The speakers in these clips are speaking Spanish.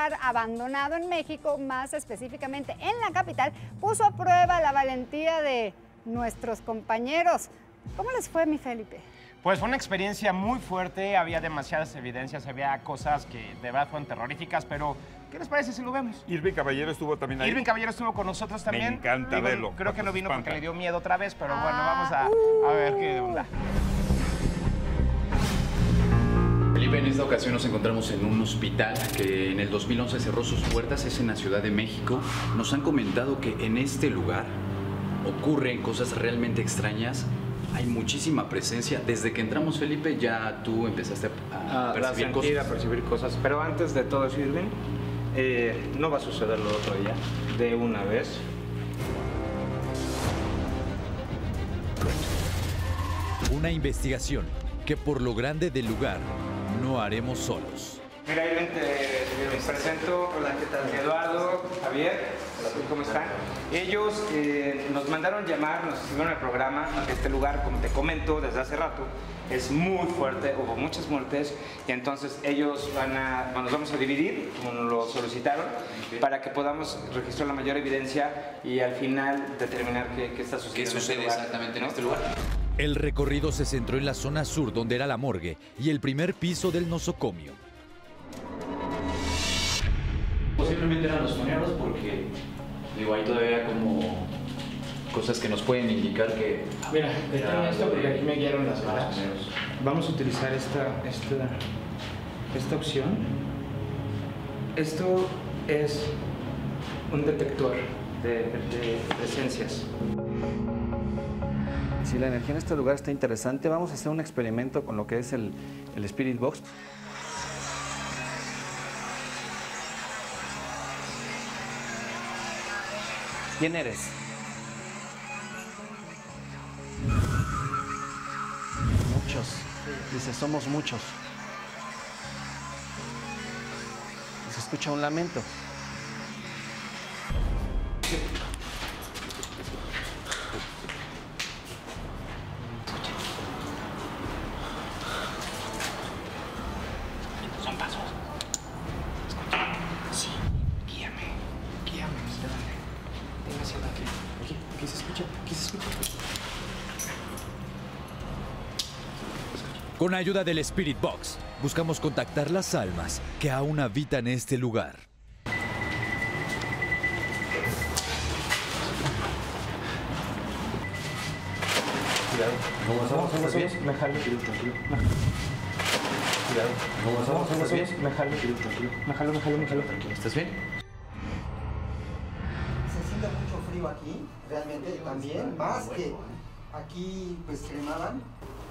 lugar abandonado en México, más específicamente en la capital, puso a prueba la valentía de nuestros compañeros. ¿Cómo les fue, mi Felipe? Pues fue una experiencia muy fuerte, había demasiadas evidencias, había cosas que de verdad fueron terroríficas, pero ¿qué les parece si lo vemos? Irving Caballero estuvo también ahí. Irving Caballero estuvo con nosotros también. Me encanta verlo. Creo que no vino espanta. porque le dio miedo otra vez, pero bueno, vamos a ver qué onda. Felipe, en esta ocasión nos encontramos en un hospital que en el 2011 cerró sus puertas, es en la Ciudad de México. Nos han comentado que en este lugar ocurren cosas realmente extrañas. Hay muchísima presencia. Desde que entramos, Felipe, ya tú empezaste a percibir cosas. A percibir cosas. Pero antes de todo eso, Irving, no va a suceder lo otro ya, de una vez. Una investigación que por lo grande del lugar no haremos solos. Mira, Irving, te presento. Hola, ¿qué tal? Eduardo, Javier, ¿cómo están? Ellos nos mandaron llamar, nos escribieron el programa. Este lugar, como te comento desde hace rato, es muy fuerte, hubo muchas muertes, y entonces ellos nos vamos a dividir, como nos lo solicitaron, para que podamos registrar la mayor evidencia y al final determinar qué está sucediendo. ¿Qué sucede exactamente en este lugar? El recorrido se centró en la zona sur, donde era la morgue, y el primer piso del nosocomio. Posiblemente eran los funerales porque, digo, hay todavía como cosas que nos pueden indicar que... Mira, detengo esto porque aquí me guiaron las balas. Vamos a utilizar esta opción. Esto es un detector de presencias. Si la energía en este lugar está interesante, vamos a hacer un experimento con lo que es el Spirit Box. ¿Quién eres? Muchos. Dice, somos muchos. Y se escucha un lamento. Son pasos. Sí, guíame. Demasiado aquí. Oye, ¿qué se escucha? Con ayuda del Spirit Box, buscamos contactar las almas que aún habitan este lugar. Cuidado. ¿Cómo estás? Me jalo. Tranquilo. Cuidado. ¿Cómo estás? Me jalo. Tranquilo. ¿Estás bien? Se siente mucho frío aquí, realmente también, más que aquí pues cremaban.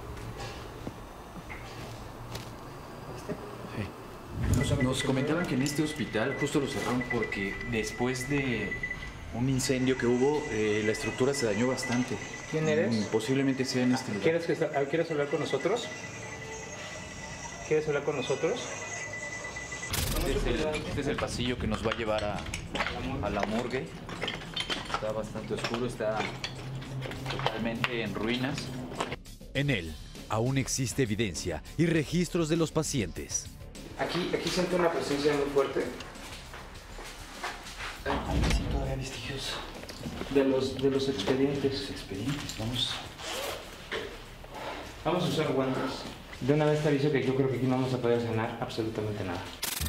Nos comentaban que en este hospital justo lo cerraron porque después de un incendio que hubo, la estructura se dañó bastante. ¿Quién eres? Posiblemente sea en este lugar. ¿Quieres hablar con nosotros? ¿Quieres hablar con nosotros? Este es el pasillo que nos va a llevar a la morgue. Está bastante oscuro, está totalmente en ruinas. En él aún existe evidencia y registros de los pacientes. Aquí siento una presencia muy fuerte. Sí, todavía vestigios. De los expedientes. Vamos a usar guantes. De una vez te aviso que yo creo que aquí no vamos a poder sanar absolutamente nada.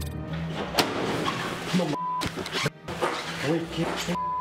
Uy, ¿qué?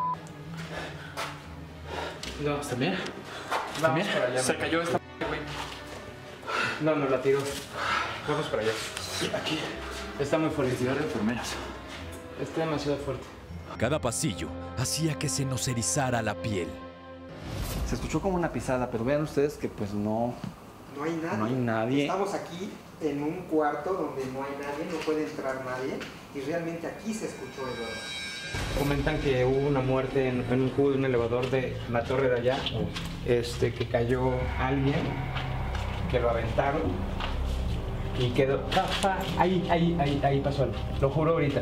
No, ¿Está bien? vamos para allá. Se cayó esta güey. No, nos la tiró. Vamos para allá. Aquí está muy fuerte. De enfermeras. Está demasiado fuerte. Cada pasillo hacía que se nos erizara la piel. Se escuchó como una pisada, pero vean ustedes que pues no hay nadie. Estamos aquí en un cuarto donde no hay nadie, no puede entrar nadie, y realmente aquí se escuchó el dolor. Comentan que hubo una muerte en un cubo de un elevador de la torre de allá, que cayó alguien, que lo aventaron y quedó. Ahí pasó algo. Lo juro ahorita.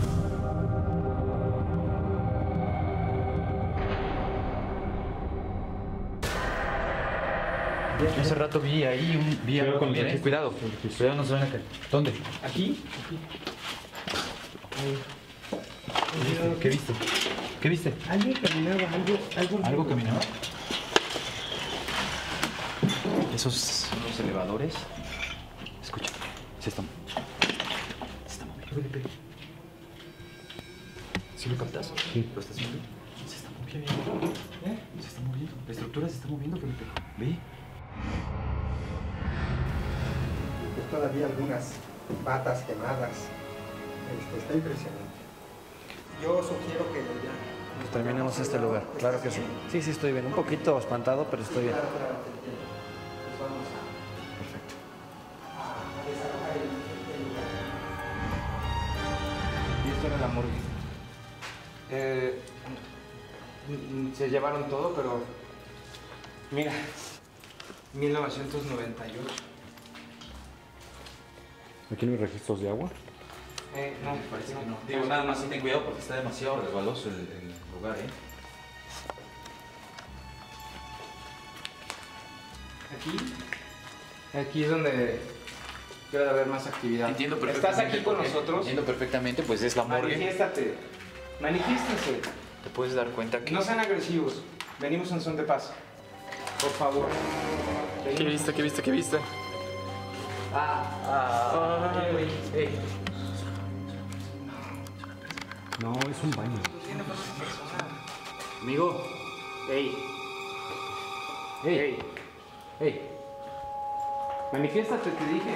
Hace rato vi ahí algo con cuidado. Cuidado, no se van a caer. ¿Dónde? Aquí. ¿Qué viste? ¿Qué viste? Alguien caminaba, ¿Algo caminaba? Esos son los elevadores. Escucha, se están moviendo. ¿Sí lo captas? Sí. ¿Lo estás viendo? Se está moviendo. Se está moviendo. La estructura se está moviendo, Felipe. Ve. Todavía algunas patas quemadas. Está impresionante. Yo sugiero que ya Terminemos este lugar, claro que sí. Sí, estoy bien. Un poquito espantado, pero estoy bien. Claro, te entiendo. Pues vamos a desalojar el lugar. Y esto era la morgue. Se llevaron todo, pero mira, 1998. ¿Aquí no hay registros de agua? No, Parece que no. Digo, nada más ten cuidado porque está demasiado resbaloso el lugar, ¿eh? Aquí es donde debe haber más actividad. Entiendo perfectamente. ¿Estás aquí con nosotros? Entiendo perfectamente, pues es la morgue. Manifiéstate. Manifiéstense. Te puedes dar cuenta que... No sean agresivos. Venimos en son de paz. Por favor. ¿Qué viste? ¿Qué viste? ¿Qué viste? No, es un baño. Amigo. Ey. Ey. Ey. Manifiéstate, te dije.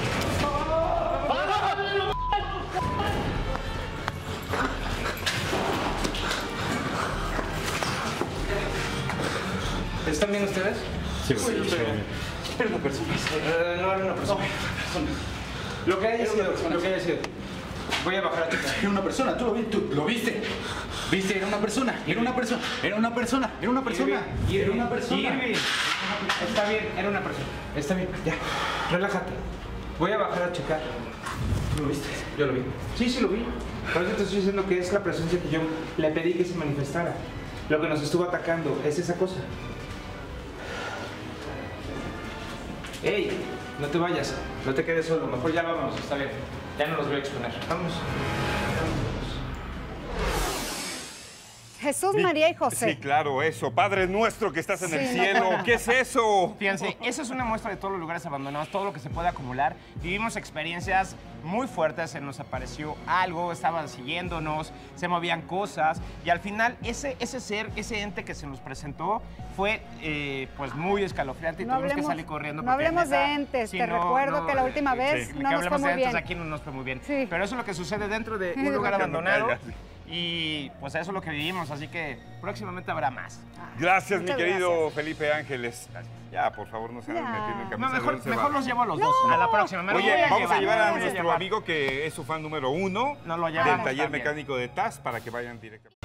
¿Están bien ustedes? Sí, sí. Era una persona. No era una persona. Lo que haya sido, lo que haya sido. Voy a bajar a tu casa. Era una persona, tú lo viste. ¿Viste? Era una persona, era una persona, era una persona, era una persona. Era una persona. Irving. Está bien, era una persona. Está bien, ya. Relájate. Voy a bajar a checar. ¿Lo viste? Yo lo vi. Sí, lo vi. Por eso te estoy diciendo que es la presencia que yo le pedí que se manifestara. Lo que nos estuvo atacando es esa cosa. ¡Ey! No te vayas, no te quedes solo. Mejor ya vámonos, está bien. Ya no los voy a exponer. Vamos. Jesús, María y José. Sí, claro, eso. Padre nuestro que estás en el cielo. ¿Qué es eso? Fíjense, eso es una muestra de todos los lugares abandonados, todo lo que se puede acumular. Vivimos experiencias muy fuertes, se nos apareció algo, estaban siguiéndonos, se movían cosas y al final ese ser, ese ente que se nos presentó fue pues muy escalofriante y tuvimos que salir corriendo. No hablemos de entes, te recuerdo que la última vez no nos fue muy bien. Aquí no nos fue muy bien. Sí. Pero eso es lo que sucede dentro de un lugar abandonado. Y pues eso es lo que vivimos, así que próximamente habrá más. Gracias, mi Muchas querido gracias. Felipe Ángeles. Ya, por favor, no se hagan metiendo en No, camisa de mejor, once mejor varas. los llevo a los dos. A la próxima. Me lo voy Oye, vamos a llevar a me lo voy nuestro llevar. amigo que es su fan número 1 Nos lo del llevamos taller también. mecánico de TAS para que vayan directamente.